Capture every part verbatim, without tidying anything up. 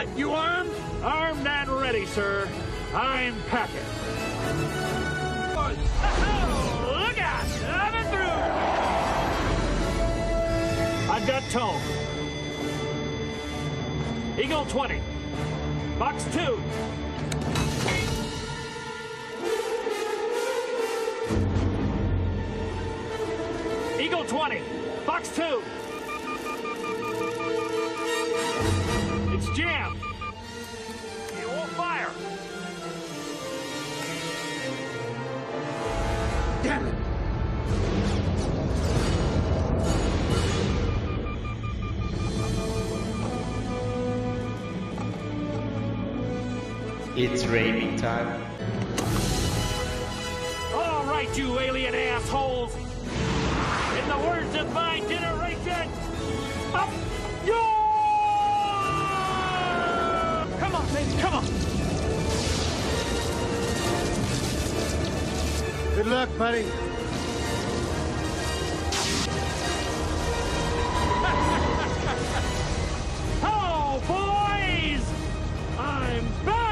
You armed? Armed and ready, sir. I'm packing. Oh, look out! Coming through! I've got tone. Eagle twenty. Box two. Eagle twenty. Box two. It's jammed. It won't fire. Damn it! It's raining time. All right, you alien assholes. In the words of my generation, up yours! Come on, baby, come on. Good luck, buddy. Oh, boys! I'm back!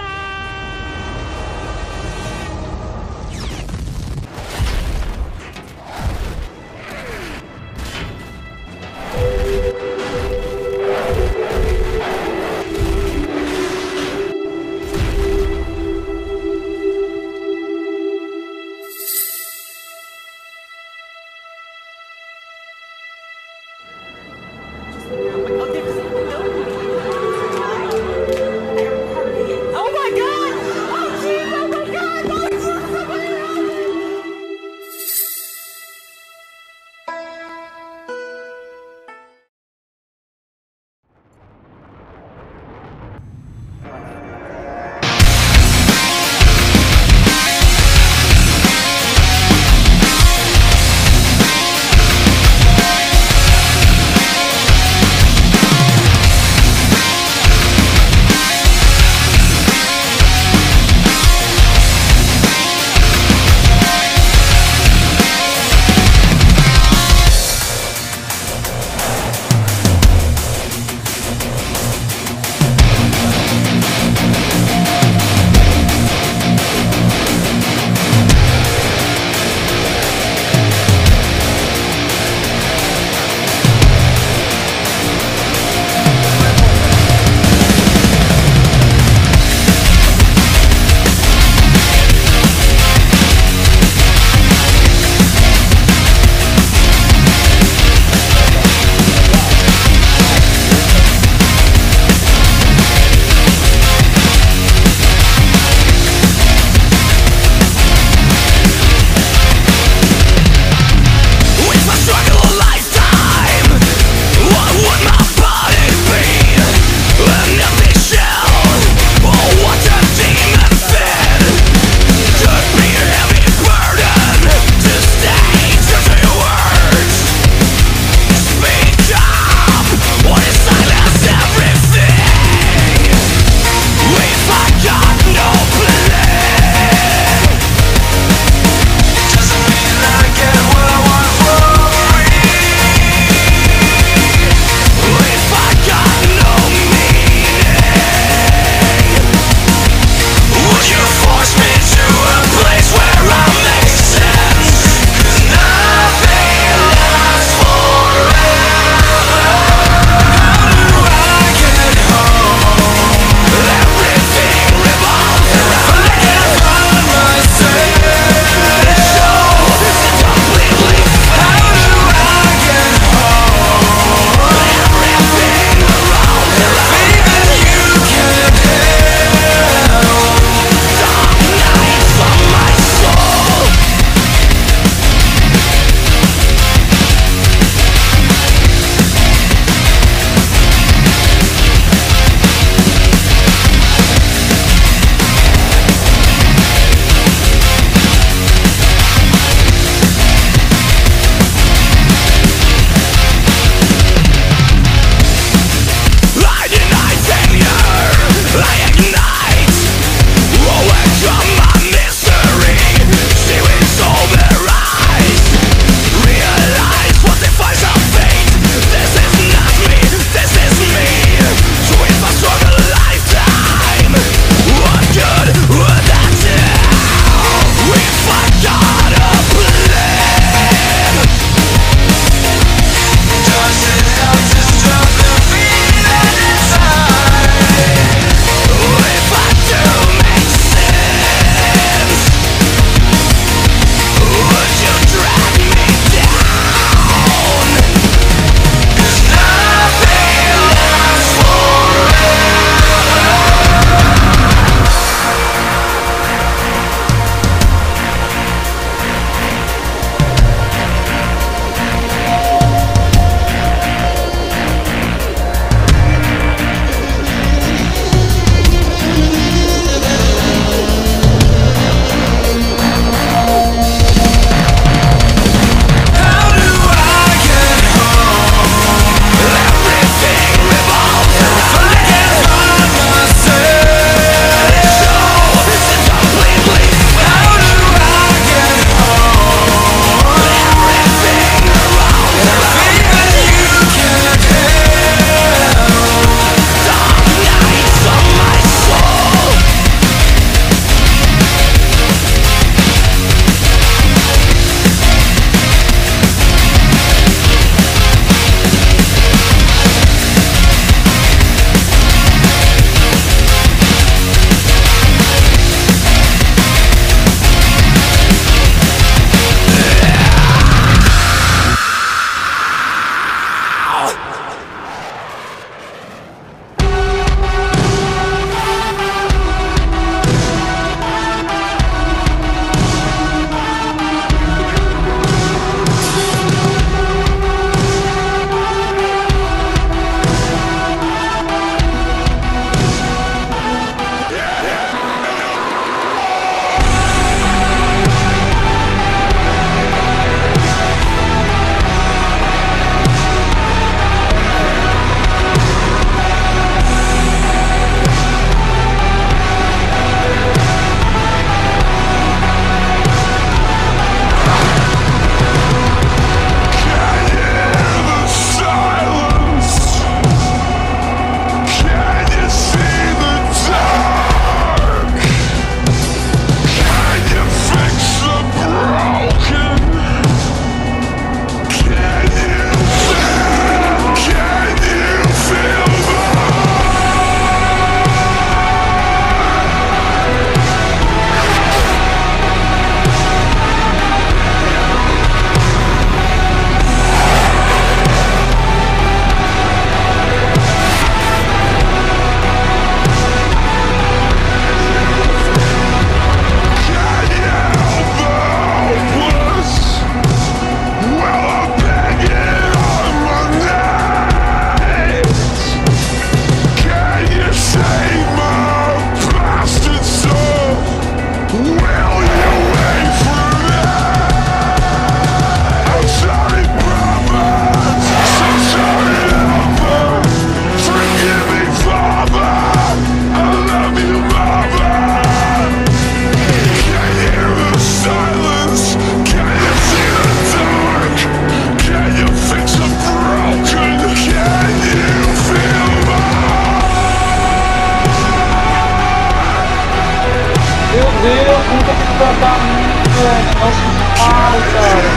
da minha, negócio mal, cara.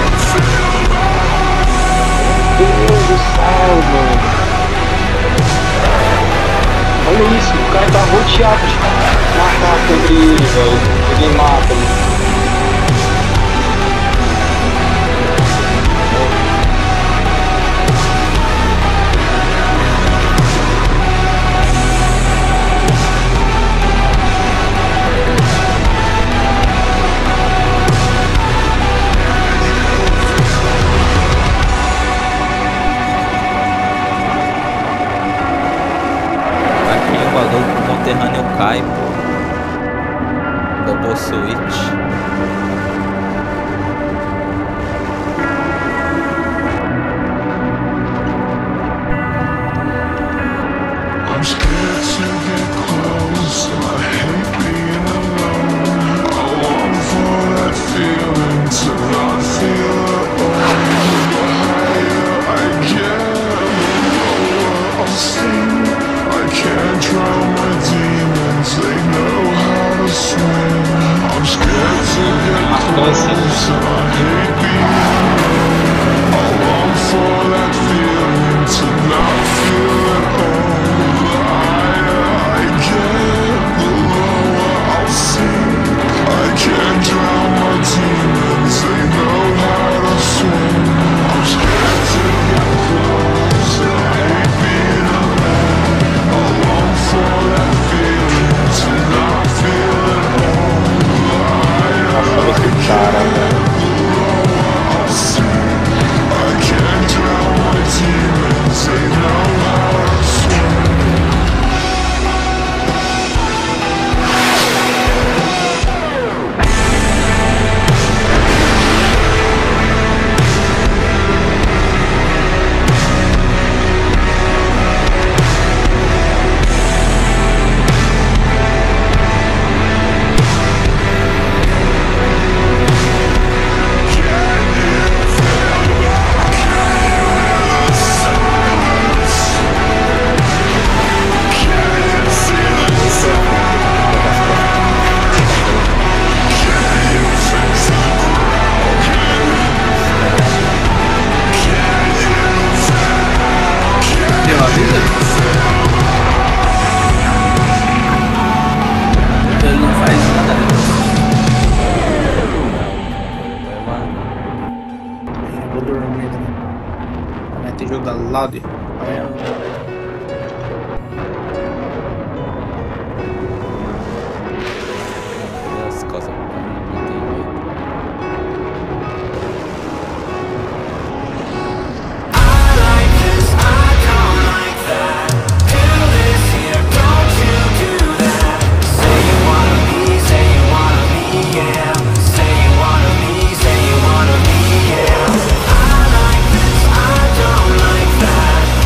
Meu Deus do céu, mano. Olha isso, o cara tá rodeado de macaco entre ele, velho. Ninguém mata ele. O conterrâneo cai, pô. Double Switch. I'm scared to get close. I hate being alone. I long for that feeling to not feel alone. The higher I get, the lower I'll sink. I can't drown my demons, they know how to swim. I'm scared to get close, and I hate being alone. I long for that feeling to not feel at home. The higher I get, the lower I'll sink. I can't drown my demons, they know how to swim. I'm scared to get close, and I hate being alone. I long for that feeling to not feel at home. The higher I get, the lower I'll sink. I can't drown my demons, they know how to swim. Ele não faz nada, né? Eu vou dormir também. Vai ter jogo da Loud amanhã. As costas não tem jeito. Say you wanna be, say you wanna be, yeah. Say you wanna be, say you wanna be, yeah. I like this, I don't like that.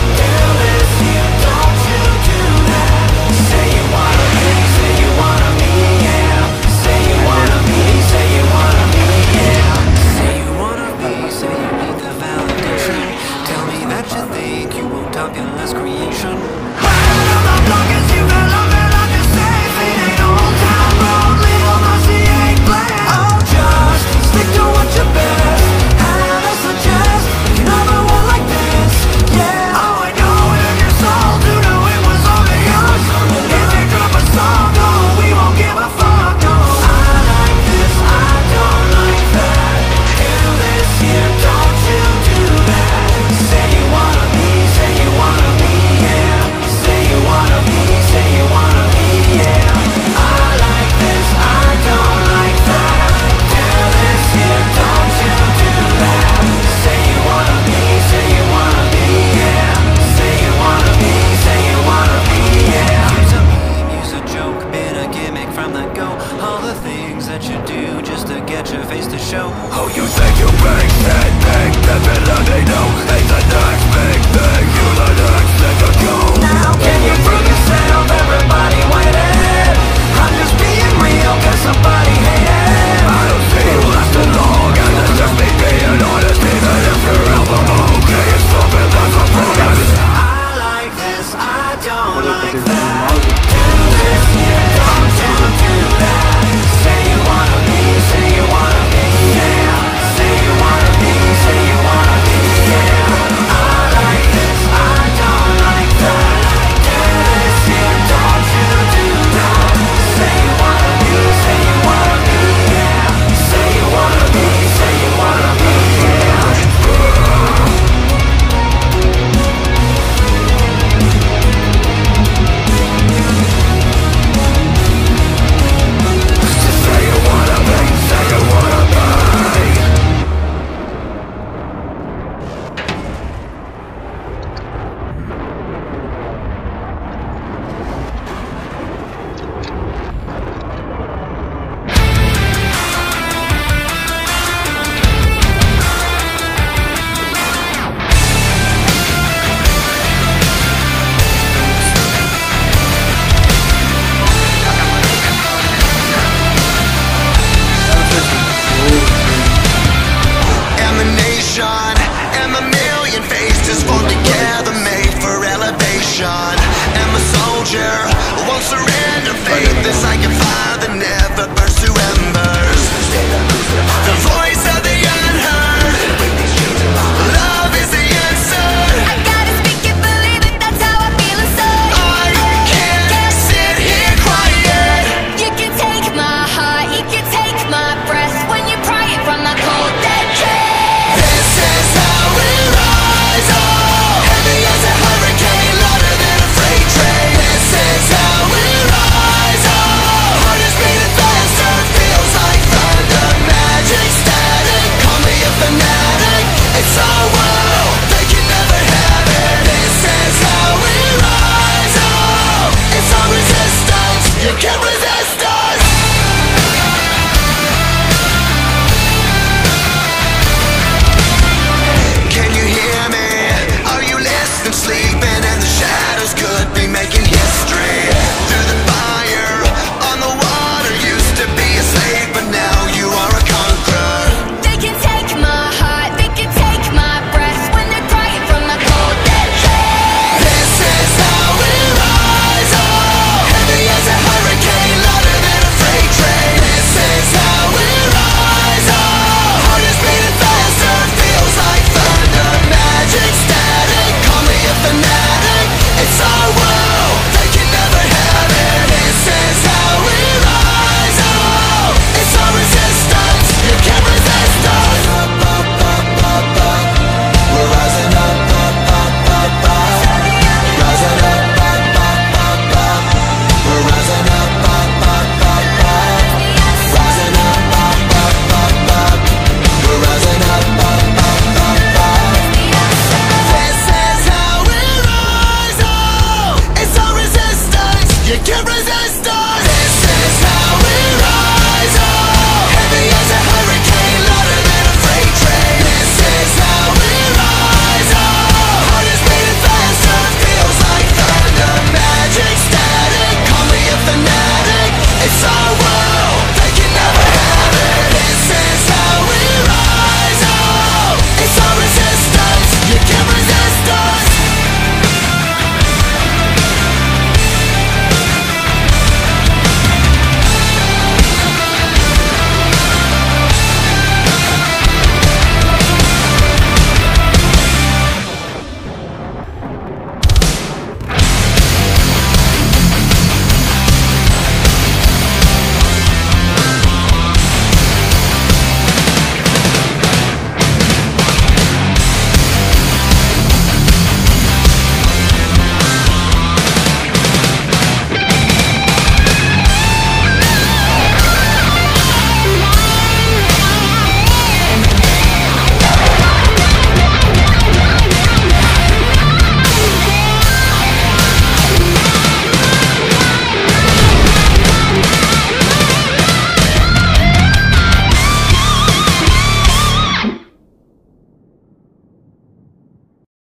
surrender. Faith is like a fire that never burns to embers. The voice of the unheard. Love is the answer. I gotta speak it, believe it, that's how I feel inside. I can't sit here quiet. You can take my heart, you can take my breath when you pry it from my cold dead chest. This is how we rise up. Heavy as a hurricane, louder than a freight train. This is how we rise up. Heart is beating faster, feels like thunder. Magic static, call me a fanatic. It's our world, they can never have it. This is how we rise up. It's our resistance, you can't resist.